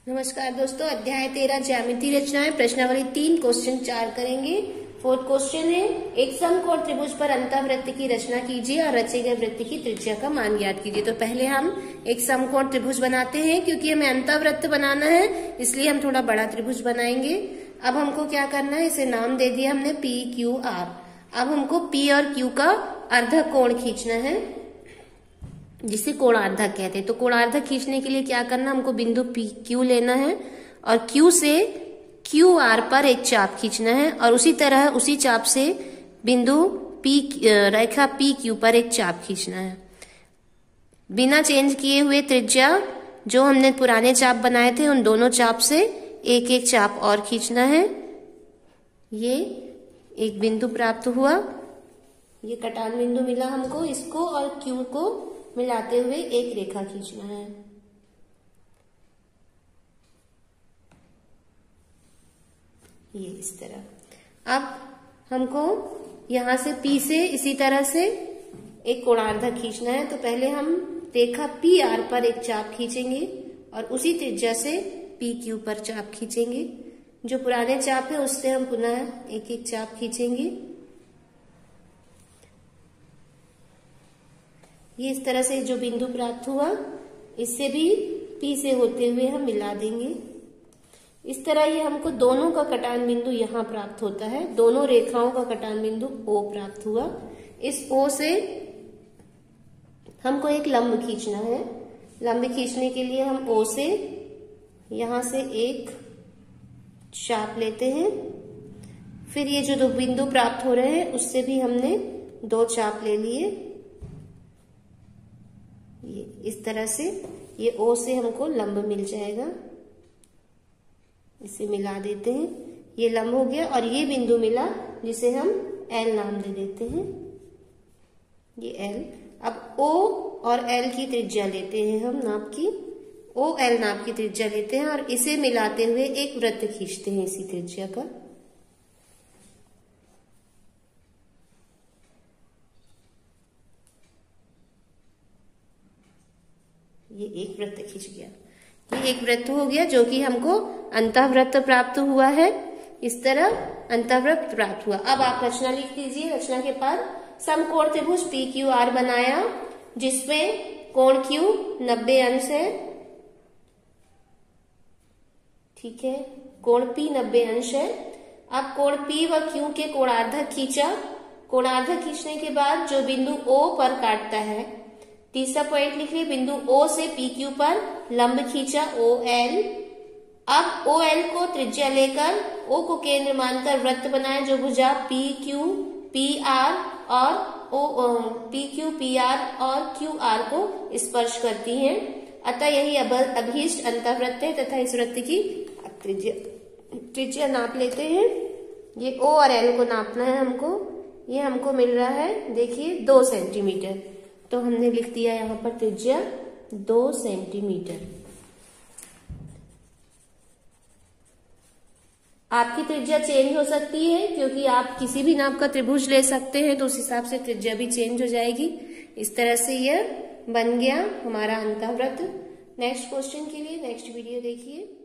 नमस्कार दोस्तों, अध्याय 13 ज्यामिति रचनाएं प्रश्नावली 3 क्वेश्चन 4 करेंगे। 4th क्वेश्चन है, एक समकोण त्रिभुज पर अंतःवृत्त की रचना कीजिए और रचे गए वृत्त की त्रिज्या का मान ज्ञात कीजिए। तो पहले हम एक समकोण त्रिभुज बनाते हैं, क्योंकि हमें अंतःवृत्त बनाना है इसलिए हम थोड़ा बड़ा त्रिभुज बनाएंगे। अब हमको क्या करना है, इसे नाम दे दिया हमने PQR। अब हमको P और Q का अर्धक कोण खींचना है, जिसे कोणार्धक कहते हैं। तो कोणार्धक खींचने के लिए क्या करना, हमको बिंदु PQ लेना है और Q से QR पर एक चाप खींचना है और उसी तरह उसी चाप से बिंदु रेखा PQ पर एक चाप खींचना है। बिना चेंज किए हुए त्रिज्या जो हमने पुराने चाप बनाए थे उन दोनों चाप से एक एक चाप और खींचना है। ये एक बिंदु प्राप्त हुआ, ये कटान बिंदु मिला हमको। इसको और Q को मिलाते हुए एक रेखा खींचना है। ये इस तरह। अब हमको यहां से P से इसी तरह से एक कोणार्धक खींचना है। तो पहले हम रेखा PR पर एक चाप खींचेंगे और उसी त्रिज्या से PQ पर चाप खींचेंगे। जो पुराने चाप है उससे हम पुनः एक एक चाप खींचेंगे। ये इस तरह से जो बिंदु प्राप्त हुआ इससे भी P से होते हुए हम मिला देंगे। इस तरह ये हमको दोनों का कटान बिंदु यहाँ प्राप्त होता है। दोनों रेखाओं का कटान बिंदु O प्राप्त हुआ। इस O से हमको एक लंब खींचना है। लंब खींचने के लिए हम O से यहां से एक चाप लेते हैं। फिर ये जो दो बिंदु प्राप्त हो रहे हैं उससे भी हमने दो चाप ले लिए। ये इस तरह से ये O से हमको लंब मिल जाएगा। इसे मिला देते हैं, ये लंब हो गया और ये बिंदु मिला जिसे हम L नाम दे देते हैं। ये L। अब O और L की त्रिज्या लेते हैं हम नाप की। OL नाप की त्रिज्या लेते हैं और इसे मिलाते हुए एक वृत्त खींचते हैं इसी त्रिज्या का। ये एक वृत्त खींच गया। ये एक वृत्त हो गया जो कि हमको अंतःवृत्त प्राप्त हुआ है। इस तरह अंतःवृत्त प्राप्त हुआ। अब आप रचना लिख दीजिए। रचना के बाद समकोण त्रिभुज PQR बनाया जिसमें कोण Q 90 अंश है। ठीक है, कोण P 90 अंश है। अब कोण P व Q के कोणार्धक खींचा। कोणार्धक खींचने के बाद जो बिंदु O पर काटता है, तीसरा पॉइंट लिख लिया, बिंदु O से PQ पर लंब खींचा OL। अब OL को त्रिज्या लेकर O को केंद्र मानकर वृत्त बनाया जो भुजा PQ PR और QR को स्पर्श करती हैं। अतः यही अभीष्ट अंतःवृत्त है तथा इस वृत्त की त्रिज्या नाप लेते हैं। ये O और L को नापना है हमको। ये हमको मिल रहा है, देखिए 2 सेंटीमीटर। तो हमने लिख दिया यहाँ पर त्रिज्या 2 सेंटीमीटर। आपकी त्रिज्या चेंज हो सकती है क्योंकि आप किसी भी नाप का त्रिभुज ले सकते हैं, तो उस हिसाब से त्रिज्या भी चेंज हो जाएगी। इस तरह से यह बन गया हमारा अंतःवृत्त। नेक्स्ट क्वेश्चन के लिए नेक्स्ट वीडियो देखिए।